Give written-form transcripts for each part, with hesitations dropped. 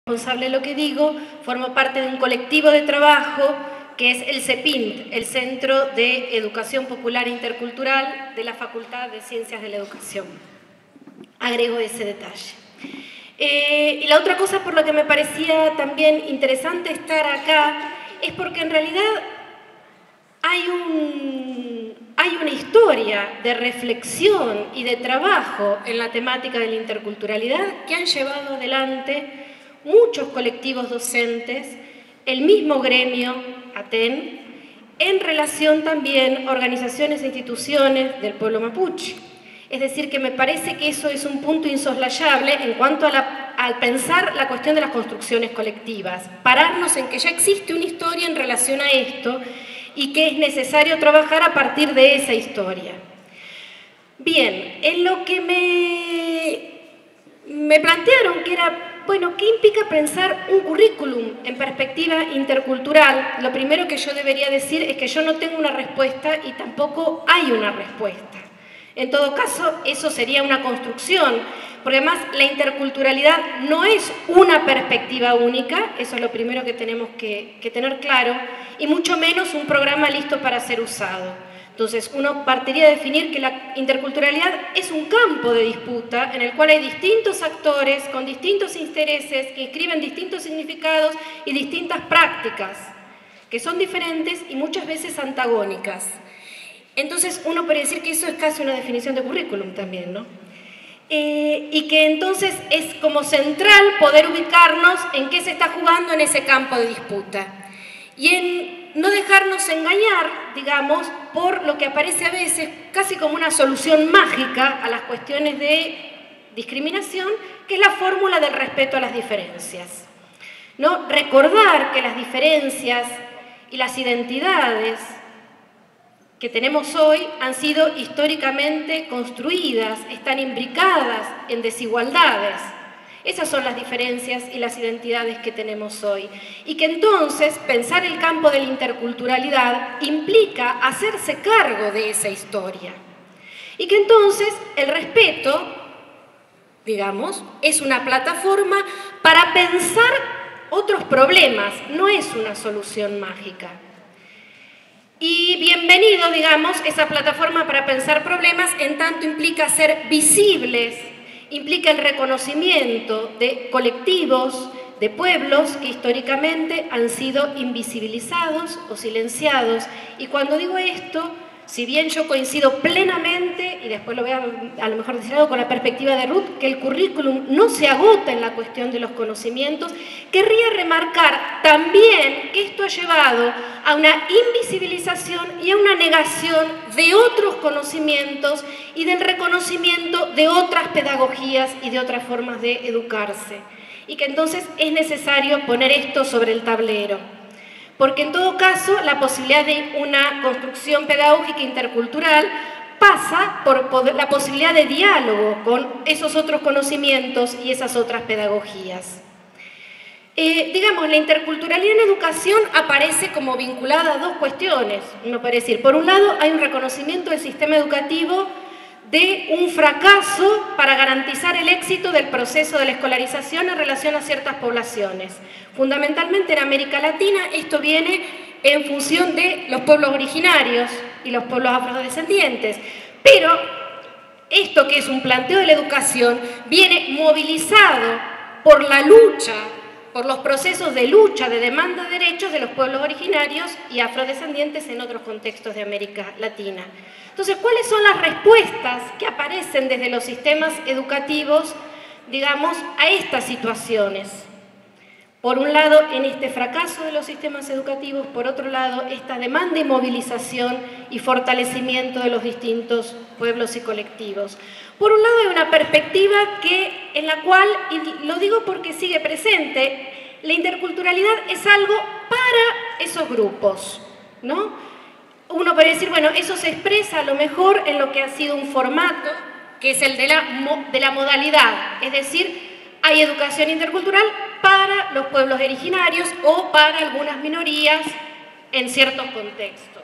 responsable de lo que digo, formo parte de un colectivo de trabajo que es el CEPINT, el Centro de Educación Popular Intercultural de la Facultad de Ciencias de la Educación. Agrego ese detalle. Y la otra cosa por la que me parecía también interesante estar acá es porque en realidad hay una historia de reflexión y de trabajo en la temática de la interculturalidad que han llevado adelante muchos colectivos docentes, el mismo gremio, ATEN, en relación también a organizaciones e instituciones del pueblo mapuche. Es decir, que me parece que eso es un punto insoslayable en cuanto al pensar la cuestión de las construcciones colectivas. Pararnos en que ya existe una historia en relación a esto y que es necesario trabajar a partir de esa historia. Bien, en lo que me plantearon que era, bueno, ¿qué implica pensar un currículum en perspectiva intercultural? Lo primero que yo debería decir es que yo no tengo una respuesta y tampoco hay una respuesta. En todo caso, eso sería una construcción, porque además la interculturalidad no es una perspectiva única, eso es lo primero que tenemos que tener claro, y mucho menos un programa listo para ser usado. Entonces, uno partiría de definir que la interculturalidad es un campo de disputa en el cual hay distintos actores con distintos intereses que inscriben distintos significados y distintas prácticas, que son diferentes y muchas veces antagónicas. Entonces, uno puede decir que eso es casi una definición de currículum también, ¿no? Y que entonces es como central poder ubicarnos en qué se está jugando en ese campo de disputa. Y en no dejarnos engañar, digamos, por lo que aparece a veces casi como una solución mágica a las cuestiones de discriminación, que es la fórmula del respeto a las diferencias, ¿no? Recordar que las diferencias y las identidades que tenemos hoy han sido históricamente construidas, están imbricadas en desigualdades. Esas son las diferencias y las identidades que tenemos hoy. Y que entonces pensar el campo de la interculturalidad implica hacerse cargo de esa historia. Y que entonces el respeto, digamos, es una plataforma para pensar otros problemas, no es una solución mágica. Y bienvenido, digamos, esa plataforma para pensar problemas en tanto implica ser visibles, implica el reconocimiento de colectivos, de pueblos que históricamente han sido invisibilizados o silenciados. Y cuando digo esto, si bien yo coincido plenamente, y después lo voy a lo mejor decir algo con la perspectiva de Ruth, que el currículum no se agota en la cuestión de los conocimientos, querría remarcar también que esto ha llevado a una invisibilización y a una negación de otros conocimientos y del reconocimiento de otras pedagogías y de otras formas de educarse. Y que entonces es necesario poner esto sobre el tablero. Porque en todo caso la posibilidad de una construcción pedagógica intercultural pasa por la posibilidad de diálogo con esos otros conocimientos y esas otras pedagogías. Digamos, la interculturalidad en educación aparece como vinculada a dos cuestiones. Uno puede decir, por un lado hay un reconocimiento del sistema educativo de un fracaso para garantizar el éxito del proceso de la escolarización en relación a ciertas poblaciones. Fundamentalmente en América Latina esto viene en función de los pueblos originarios y los pueblos afrodescendientes. Pero esto que es un planteo de la educación viene movilizado por la lucha, por los procesos de lucha, de demanda de derechos de los pueblos originarios y afrodescendientes en otros contextos de América Latina. Entonces, ¿cuáles son las respuestas que aparecen desde los sistemas educativos, digamos, a estas situaciones? Por un lado, en este fracaso de los sistemas educativos, por otro lado, esta demanda y movilización y fortalecimiento de los distintos pueblos y colectivos. Por un lado, hay una perspectiva en la cual, y lo digo porque sigue presente, la interculturalidad es algo para esos grupos, ¿no? Uno puede decir, bueno, eso se expresa a lo mejor en lo que ha sido un formato, que es el de la modalidad, es decir, hay educación intercultural para los pueblos originarios o para algunas minorías en ciertos contextos.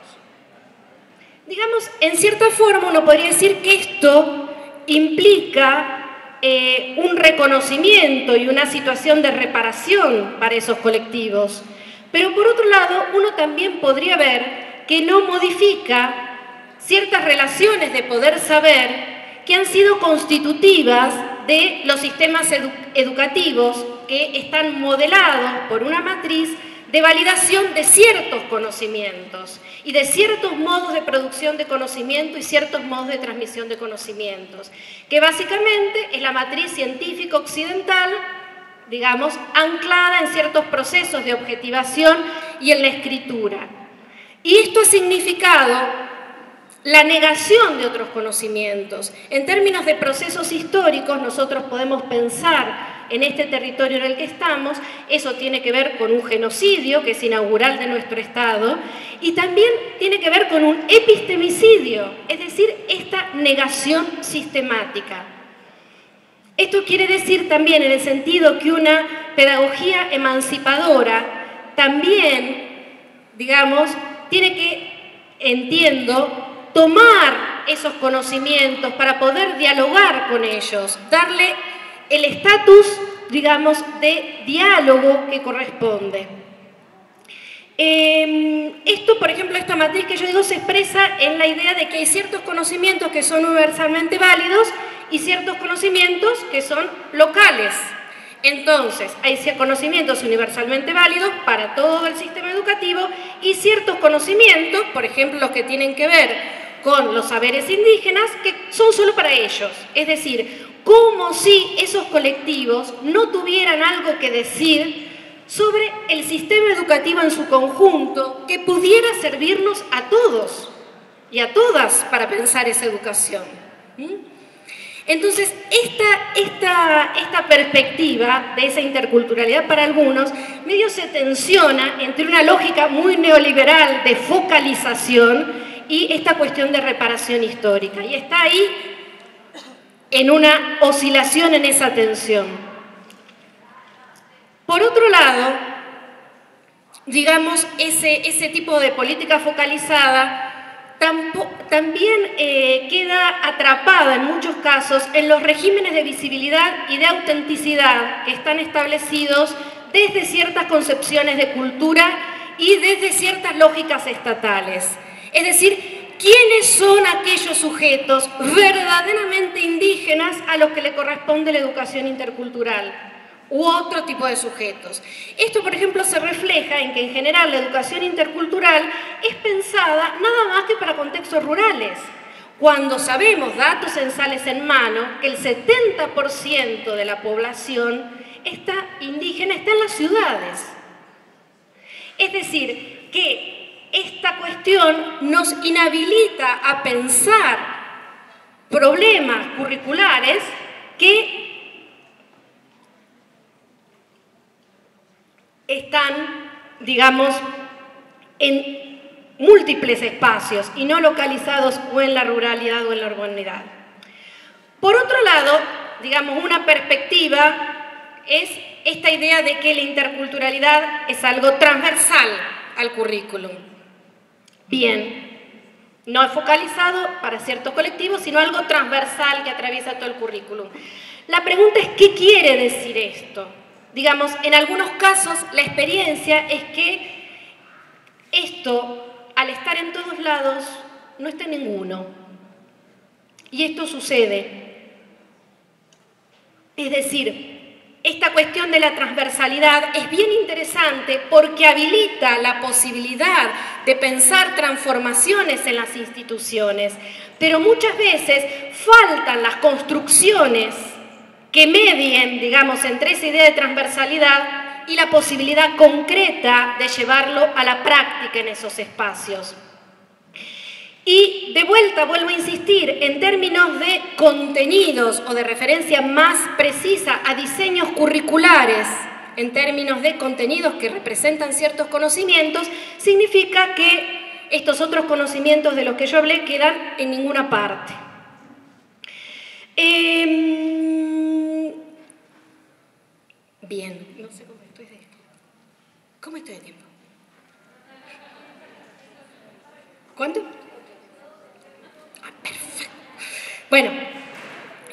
Digamos, en cierta forma uno podría decir que esto implica un reconocimiento y una situación de reparación para esos colectivos. Pero por otro lado, uno también podría ver que no modifica ciertas relaciones de poder saber que han sido constitutivas de los sistemas educativos que están modelados por una matriz de validación de ciertos conocimientos y de ciertos modos de producción de conocimiento y ciertos modos de transmisión de conocimientos, que básicamente es la matriz científica occidental, digamos, anclada en ciertos procesos de objetivación y en la escritura. Y esto ha significado la negación de otros conocimientos. En términos de procesos históricos, nosotros podemos pensar en este territorio en el que estamos, eso tiene que ver con un genocidio que es inaugural de nuestro Estado y también tiene que ver con un epistemicidio, es decir, esta negación sistemática. Esto quiere decir también en el sentido que una pedagogía emancipadora también, digamos, tiene que, entiendo, tomar esos conocimientos para poder dialogar con ellos, darle el estatus, digamos, de diálogo que corresponde. Esto, por ejemplo, esta matriz que yo digo se expresa en la idea de que hay ciertos conocimientos que son universalmente válidos y ciertos conocimientos que son locales. Entonces, hay conocimientos universalmente válidos para todo el sistema educativo y ciertos conocimientos, por ejemplo, los que tienen que ver con los saberes indígenas, que son solo para ellos. Es decir, como si esos colectivos no tuvieran algo que decir sobre el sistema educativo en su conjunto que pudiera servirnos a todos y a todas para pensar esa educación. Entonces, esta perspectiva de esa interculturalidad para algunos medio se tensiona entre una lógica muy neoliberal de focalización y esta cuestión de reparación histórica. Y está ahí en una oscilación en esa tensión. Por otro lado, digamos, ese tipo de política focalizada también queda atrapada en muchos casos en los regímenes de visibilidad y de autenticidad que están establecidos desde ciertas concepciones de cultura y desde ciertas lógicas estatales. Es decir, ¿quiénes son aquellos sujetos verdaderamente indígenas a los que le corresponde la educación intercultural u otro tipo de sujetos? Esto, por ejemplo, se refleja en que en general la educación intercultural es pensada nada más que para contextos rurales, cuando sabemos, datos censales en mano, que el 70% de la población indígena está en las ciudades. Es decir, que esta cuestión nos inhabilita a pensar problemas curriculares que están, digamos, en múltiples espacios y no localizados o en la ruralidad o en la urbanidad. Por otro lado, digamos, una perspectiva es esta idea de que la interculturalidad es algo transversal al currículum. Bien, no es focalizado para ciertos colectivos, sino algo transversal que atraviesa todo el currículum. La pregunta es, ¿qué quiere decir esto? Digamos, en algunos casos la experiencia es que esto, al estar en todos lados, no está en ninguno. Y esto sucede. Es decir, esta cuestión de la transversalidad es bien interesante porque habilita la posibilidad de pensar transformaciones en las instituciones, pero muchas veces faltan las construcciones que medien, digamos, entre esa idea de transversalidad y la posibilidad concreta de llevarlo a la práctica en esos espacios. Y de vuelta vuelvo a insistir, en términos de contenidos o de referencia más precisa a diseños curriculares, en términos de contenidos que representan ciertos conocimientos, significa que estos otros conocimientos de los que yo hablé quedan en ninguna parte. Bien, no sé cómo estoy de tiempo. ¿Cómo estoy de tiempo? ¿Cuánto? Perfecto. Bueno,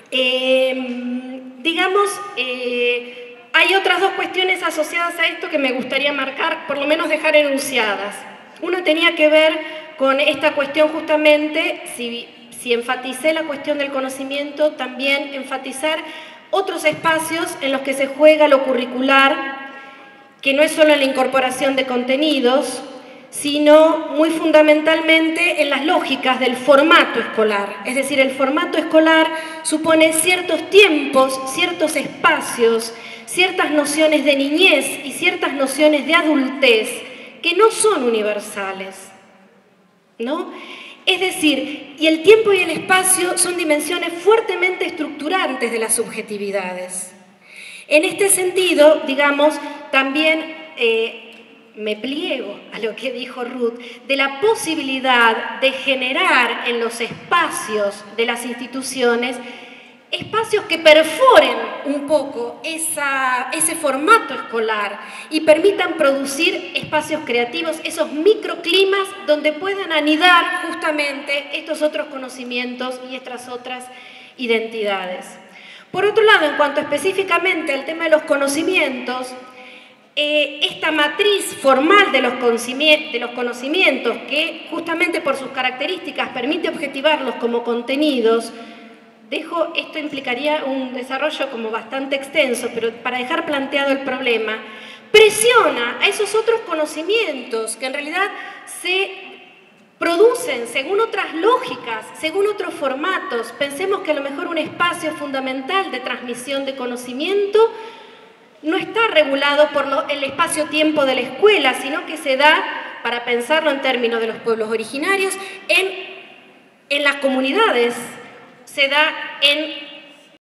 Hay otras dos cuestiones asociadas a esto que me gustaría marcar, por lo menos dejar enunciadas. Una tenía que ver con esta cuestión justamente, si enfaticé la cuestión del conocimiento, también enfatizar otros espacios en los que se juega lo curricular, que no es solo la incorporación de contenidos, sino muy fundamentalmente en las lógicas del formato escolar. Es decir, el formato escolar supone ciertos tiempos, ciertos espacios, ciertas nociones de niñez y ciertas nociones de adultez que no son universales, ¿no? Es decir, y el tiempo y el espacio son dimensiones fuertemente estructurantes de las subjetividades. En este sentido, digamos, también me pliego a lo que dijo Ruth, de la posibilidad de generar en los espacios de las instituciones espacios que perforen un poco ese formato escolar y permitan producir espacios creativos, esos microclimas donde puedan anidar justamente estos otros conocimientos y estas otras identidades. Por otro lado, en cuanto específicamente al tema de los conocimientos, esta matriz formal de los conocimientos, que justamente por sus características permite objetivarlos como contenidos, esto implicaría un desarrollo como bastante extenso, pero para dejar planteado el problema, presiona a esos otros conocimientos que en realidad se producen según otras lógicas, según otros formatos. Pensemos que a lo mejor un espacio fundamental de transmisión de conocimiento no está regulado por el espacio-tiempo de la escuela, sino que se da, para pensarlo en términos de los pueblos originarios, en las comunidades, se da en